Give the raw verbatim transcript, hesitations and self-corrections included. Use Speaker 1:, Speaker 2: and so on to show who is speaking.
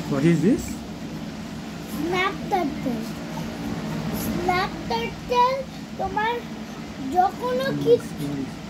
Speaker 1: What is this?
Speaker 2: Snap turtle. Snap turtle তোমার যখনও কিছু